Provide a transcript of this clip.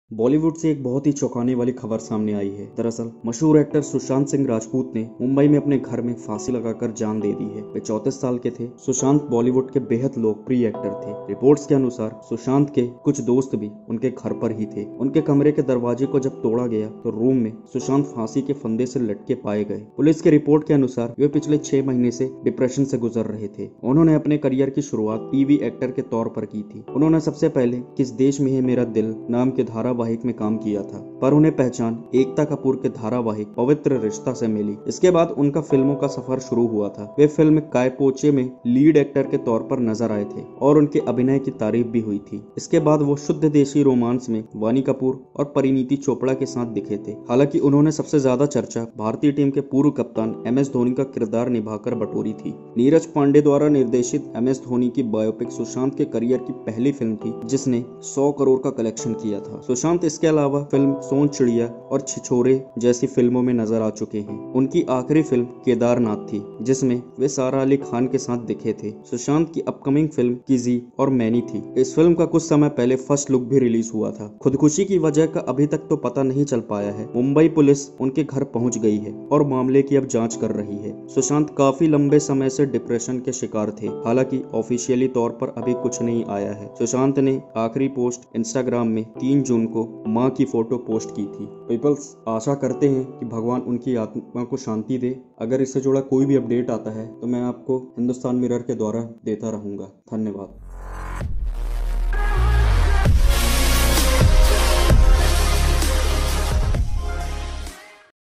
बॉलीवुड से एक बहुत ही चौंकाने वाली खबर सामने आई है। दरअसल मशहूर एक्टर सुशांत सिंह राजपूत ने मुंबई में अपने घर में फांसी लगाकर जान दे दी है। वे 34 साल के थे। सुशांत बॉलीवुड के बेहद लोकप्रिय एक्टर थे। रिपोर्ट्स के अनुसार सुशांत के कुछ दोस्त भी उनके घर पर ही थे। उनके कमरे के दरवाजे को जब तोड़ा गया तो रूम में सुशांत फांसी के फंदे से लटके पाए गए। पुलिस की रिपोर्ट के अनुसार वे पिछले 6 महीने से डिप्रेशन से गुजर रहे थे। उन्होंने अपने करियर की शुरुआत टीवी एक्टर के तौर पर की थी। उन्होंने सबसे पहले किस देश में है मेरा दिल नाम के धारावाहिक में काम किया था, पर उन्हें पहचान एकता कपूर के धारावाहिक पवित्र रिश्ता से मिली। इसके बाद उनका फिल्मों का सफर शुरू हुआ था। वे फिल्म काय पोचे में लीड एक्टर के तौर पर नजर आए थे और उनके अभिनय की तारीफ भी हुई थी। इसके बाद वो शुद्ध देशी रोमांस में वानी कपूर और परिणीति चोपड़ा के साथ दिखे थे। हालांकि उन्होंने सबसे ज्यादा चर्चा भारतीय टीम के पूर्व कप्तान MS धोनी का किरदार निभाकर बटोरी थी। नीरज पांडे द्वारा निर्देशित MS धोनी की बायोपिक सुशांत के करियर की पहली फिल्म थी जिसने 100 करोड़ का कलेक्शन किया था। सुशांत इसके अलावा फिल्म सोन चिड़िया और छिछोरे जैसी फिल्मों में नजर आ चुके हैं। उनकी आखिरी फिल्म केदारनाथ थी जिसमें वे सारा अली खान के साथ दिखे थे। सुशांत की अपकमिंग फिल्म किजी और मैनी थी। इस फिल्म का कुछ समय पहले फर्स्ट लुक भी रिलीज हुआ था। खुदकुशी की वजह का अभी तक तो पता नहीं चल पाया है। मुंबई पुलिस उनके घर पहुंच गई है और मामले की अब जांच कर रही है। सुशांत काफी लंबे समय से डिप्रेशन के शिकार थे। हालांकि ऑफिशियली तौर पर अभी कुछ नहीं आया है। सुशांत ने आखिरी पोस्ट इंस्टाग्राम में 3 जून को मां की फोटो पोस्ट की थी। पीपल्स, आशा करते हैं कि भगवान उनकी आत्मा को शांति दे। अगर इससे जुड़ा कोई भी अपडेट आता है तो मैं आपको हिंदुस्तान मिरर के द्वारा देता रहूंगा। धन्यवाद।